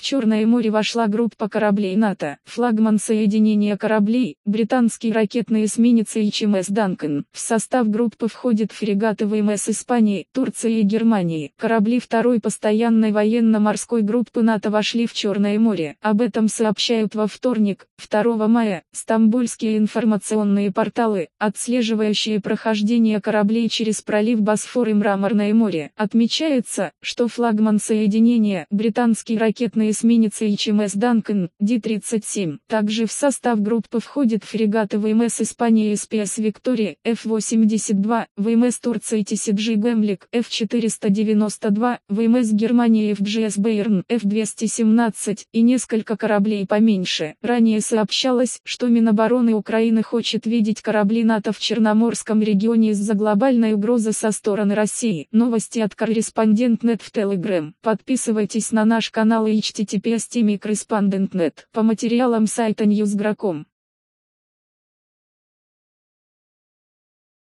Черное море вошла группа кораблей НАТО. Флагман соединения кораблей – британский ракетный эсминец HMS Duncan. В состав группы входят фрегаты ВМС Испании, Турции и Германии. Корабли второй постоянной военно-морской группы НАТО вошли в Черное море. Об этом сообщают во вторник, 2 мая, стамбульские информационные порталы, отслеживающие прохождение кораблей через пролив Босфор и Мраморное море. Отмечается, что флагман соединения – британский ракетный эсминец HMS Duncan, D-37. Также в состав группы входят фрегаты ВМС Испании SPS Victoria, F-82, ВМС Турции TCG Gemlik, F-492, ВМС Германии FGS Bayern, F-217 и несколько кораблей поменьше. Ранее сообщалось, что Минобороны Украины хочет видеть корабли НАТО в Черноморском регионе из-за глобальной угрозы со стороны России. Новости от Корреспондент.нет в Telegram. Подписывайтесь на наш канал и https://correspondent.net. По материалам сайта Newsgro.com.